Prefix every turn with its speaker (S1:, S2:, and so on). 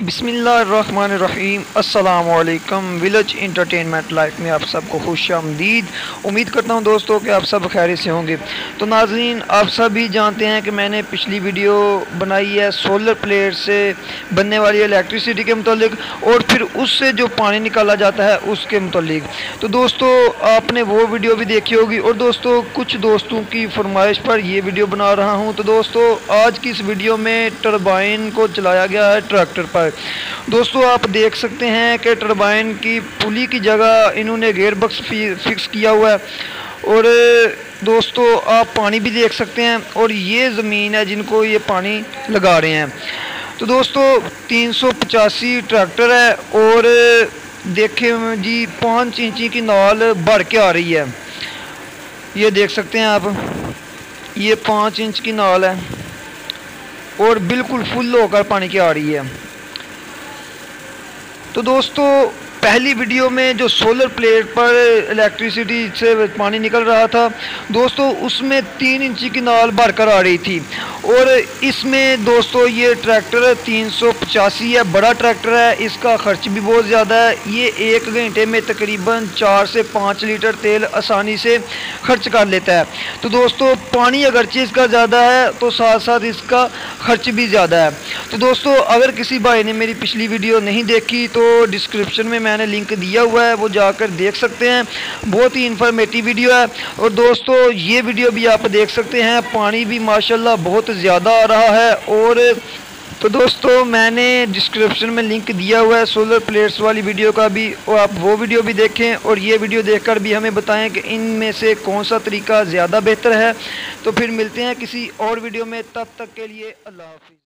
S1: बिस्मिल्लाहिर्रहमानिर्रहीम अस्सलामुअलैकुम। Village entertainment life में आप सबको खुशामदीद। उम्मीद करता हूं दोस्तों कि आप सब खैरियत से होंगे। तो नाज़रीन, आप सभी जानते हैं कि मैंने पिछली वीडियो बनाई है सोलर प्लेट से बनने वाली इलेक्ट्रिसिटी के मुतालिक और फिर उससे जो पानी निकाला जाता है उसके मुतालिक। तो दोस्तों आपने वो वीडियो भी देखी होगी और दोस्तों कुछ दोस्तों की फरमाइश पर ये वीडियो बना रहा हूँ। तो दोस्तों आज की इस वीडियो में टरबाइन को चलाया गया है ट्रैक्टर पर। दोस्तों आप देख सकते हैं कि टरबाइन की पुली की जगह इन्होंने गेयर बक्स फिक्स किया हुआ है और दोस्तों आप पानी भी देख सकते हैं और ये ज़मीन है जिनको ये पानी लगा रहे हैं। तो दोस्तों 385 ट्रैक्टर है और देखें जी 5 इंची की नाल बढ़ के आ रही है। ये देख सकते हैं आप, ये 5 इंच की नाल है और बिल्कुल फुल होकर पानी की आ रही है। तो दोस्तों पहली वीडियो में जो सोलर प्लेट पर इलेक्ट्रिसिटी से पानी निकल रहा था दोस्तों उसमें 3 इंची की नाल भरकर आ रही थी और इसमें दोस्तों ये ट्रैक्टर 385 है, बड़ा ट्रैक्टर है, इसका खर्च भी बहुत ज़्यादा है। ये 1 घंटे में तकरीबन 4 से 5 लीटर तेल आसानी से खर्च कर लेता है। तो दोस्तों पानी अगरचे इसका ज़्यादा है तो साथ साथ इसका खर्च भी ज़्यादा है। तो दोस्तों अगर किसी भाई ने मेरी पिछली वीडियो नहीं देखी तो डिस्क्रिप्शन में मैंने लिंक दिया हुआ है, वो जाकर देख सकते हैं। बहुत ही इंफॉर्मेटिव वीडियो है और दोस्तों ये वीडियो भी आप देख सकते हैं, पानी भी माशाल्लाह बहुत ज़्यादा आ रहा है। और तो दोस्तों मैंने डिस्क्रिप्शन में लिंक दिया हुआ है सोलर प्लेट्स वाली वीडियो का भी, और आप वो वीडियो भी देखें और ये वीडियो देखकर भी हमें बताएं कि इनमें से कौन सा तरीका ज़्यादा बेहतर है। तो फिर मिलते हैं किसी और वीडियो में, तब तक के लिए अल्लाह हाफ़िज़।